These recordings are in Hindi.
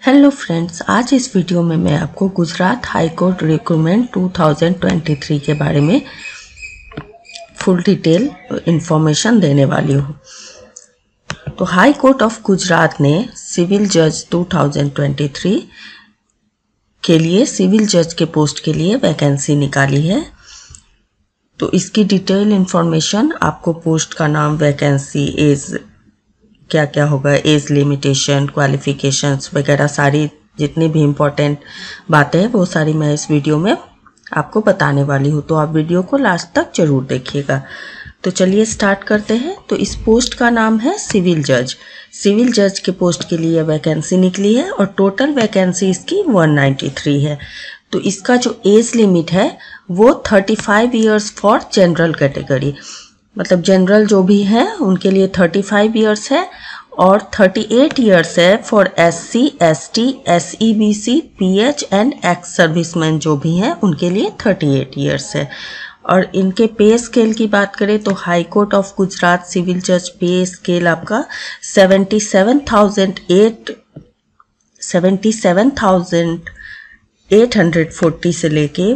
हेलो फ्रेंड्स, आज इस वीडियो में मैं आपको गुजरात हाई कोर्ट रिक्रूटमेंट 2023 के बारे में फुल डिटेल इंफॉर्मेशन देने वाली हूँ। तो हाई कोर्ट ऑफ गुजरात ने सिविल जज 2023 के लिए सिविल जज के पोस्ट के लिए वैकेंसी निकाली है। तो इसकी डिटेल इंफॉर्मेशन आपको पोस्ट का नाम, वैकेंसी, एज क्या क्या होगा, एज लिमिटेशन, क्वालिफिकेशंस वगैरह सारी जितनी भी इम्पोर्टेंट बातें हैं वो सारी मैं इस वीडियो में आपको बताने वाली हूँ। तो आप वीडियो को लास्ट तक जरूर देखिएगा। तो चलिए स्टार्ट करते हैं। तो इस पोस्ट का नाम है सिविल जज। सिविल जज के पोस्ट के लिए वैकेंसी निकली है और टोटल वैकेंसी इसकी 193 है। तो इसका जो एज लिमिट है वो 35 ईयर्स फॉर जनरल कैटेगरी, मतलब जनरल जो भी हैं उनके लिए 35 इयर्स है और 38 इयर्स है for SC, ST, SEBC, PH and ex serviceman जो भी हैं उनके लिए 38 इयर्स है। और इनके पे स्केल की बात करें तो high court of Gujarat civil जज पे स्केल आपका 77,840 से लेके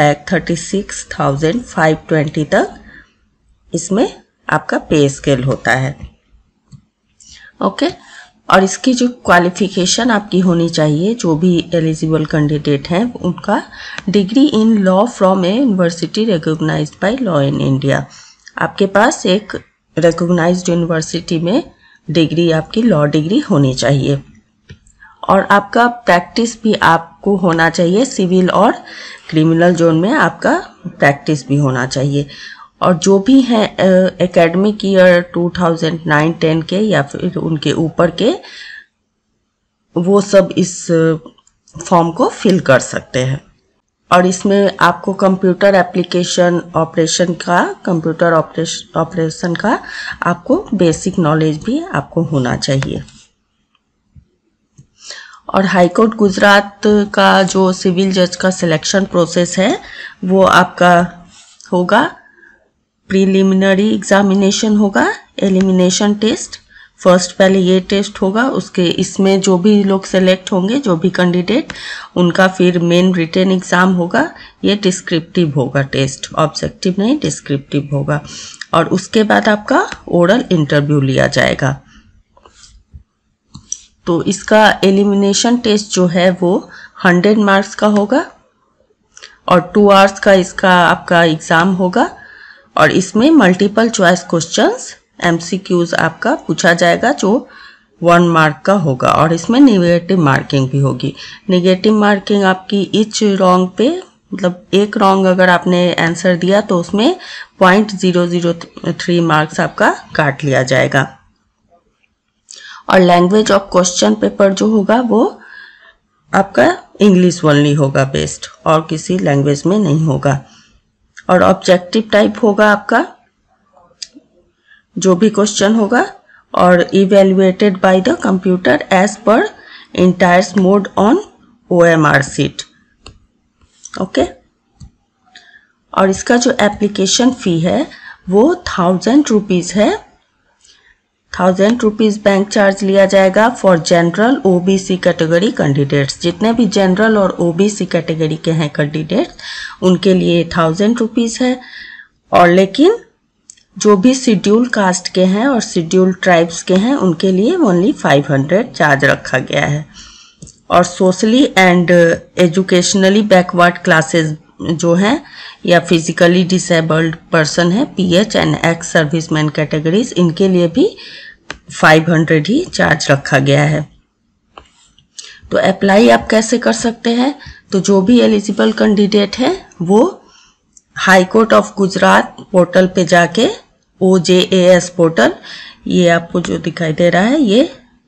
1,36,520 तक इसमें आपका पे स्केल होता है। ओके, और इसकी जो क्वालिफिकेशन आपकी होनी चाहिए, जो भी एलिजिबल कैंडिडेट हैं उनका degree in law from a university recognised by law in India. आपके पास एक रिकॉग्नाइज्ड यूनिवर्सिटी में डिग्री, आपकी लॉ डिग्री होनी चाहिए। और आपका प्रैक्टिस भी आपको होना चाहिए, सिविल और क्रिमिनल जोन में आपका प्रैक्टिस भी होना चाहिए। और जो भी हैं एकेडमिक ईयर 2009-10 के या फिर उनके ऊपर के, वो सब इस फॉर्म को फिल कर सकते हैं। और इसमें आपको कंप्यूटर एप्लीकेशन ऑपरेशन का, कंप्यूटर ऑपरेशन का आपको बेसिक नॉलेज भी आपको होना चाहिए। और हाई कोर्ट गुजरात का जो सिविल जज का सिलेक्शन प्रोसेस है वो आपका होगा, प्रीलिमिनरी एग्जामिनेशन होगा, एलिमिनेशन टेस्ट, फर्स्ट पहले ये टेस्ट होगा, उसके इसमें जो भी लोग सेलेक्ट होंगे, जो भी कैंडिडेट, उनका फिर मेन रिटन एग्जाम होगा। ये डिस्क्रिप्टिव होगा टेस्ट, ऑब्जेक्टिव नहीं डिस्क्रिप्टिव होगा। और उसके बाद आपका ओरल इंटरव्यू लिया जाएगा। तो इसका एलिमिनेशन टेस्ट जो है वो 100 मार्क्स का होगा और 2 आवर्स का इसका आपका एग्जाम होगा। और इसमें मल्टीपल चॉइस क्वेश्चंस, MCQs आपका पूछा जाएगा जो 1 मार्क का होगा। और इसमें नेगेटिव मार्किंग भी होगी। नेगेटिव मार्किंग आपकी ईच रॉन्ग पे, मतलब एक रॉन्ग अगर आपने आंसर दिया तो उसमें 0.003 मार्क्स आपका काट लिया जाएगा। और लैंग्वेज ऑफ क्वेश्चन पेपर जो होगा वो आपका इंग्लिश ओनली होगा बेस्ड, और किसी लैंग्वेज में नहीं होगा। और ऑब्जेक्टिव टाइप होगा आपका जो भी क्वेश्चन होगा, और evaluated by the computer as per entire mode on OMR sheet. Okay, और इसका जो एप्लीकेशन फी है वो 1000 रुपीज है। 1000 रुपीज बैंक चार्ज लिया जाएगा for general OBC category candidates. जितने भी जनरल और OBC कैटेगरी के हैं कैंडिडेट्स उनके लिए 1000 रुपीज है। और लेकिन जो भी शेड्यूल कास्ट के हैं और शेड्यूल ट्राइब्स के हैं उनके लिए ओनली 500 चार्ज रखा गया है। और socially and educationally backward classes जो हैं या फिजिकली डिसेबल्ड पर्सन है, PH and ex serviceman categories, इनके लिए भी 500 ही चार्ज रखा गया है। तो अप्लाई आप कैसे कर सकते हैं? तो जो भी एलिजिबल कैंडिडेट है वो high court of Gujarat portal पे जाके, OJAS पोर्टल, ये आपको जो दिखाई दे रहा है ये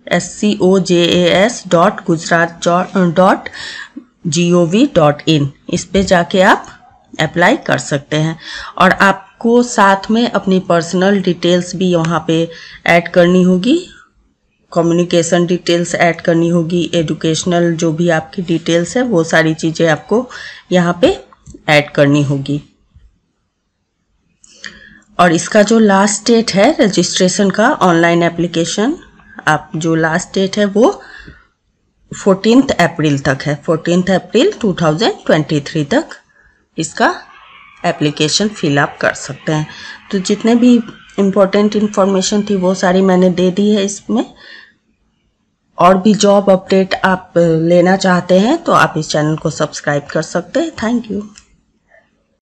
SCOJAS.gujarat.gov.in, इस पे जाके आप अप्लाई कर सकते हैं। और आपको साथ में अपनी पर्सनल डिटेल्स भी वहाँ पे ऐड करनी होगी, कम्युनिकेशन डिटेल्स ऐड करनी होगी, एजुकेशनल जो भी आपकी डिटेल्स है वो सारी चीज़ें आपको यहाँ पे ऐड करनी होगी। और इसका जो लास्ट डेट है रजिस्ट्रेशन का, ऑनलाइन एप्लीकेशन, आप जो लास्ट डेट है वो 14 अप्रैल तक है, 14 अप्रैल 2023 तक इसका एप्लीकेशन फिलअप कर सकते हैं। तो जितने भी इम्पोर्टेंट इन्फॉर्मेशन थी वो सारी मैंने दे दी है इसमें। और भी जॉब अपडेट आप लेना चाहते हैं तो आप इस चैनल को सब्सक्राइब कर सकते हैं। Thank you.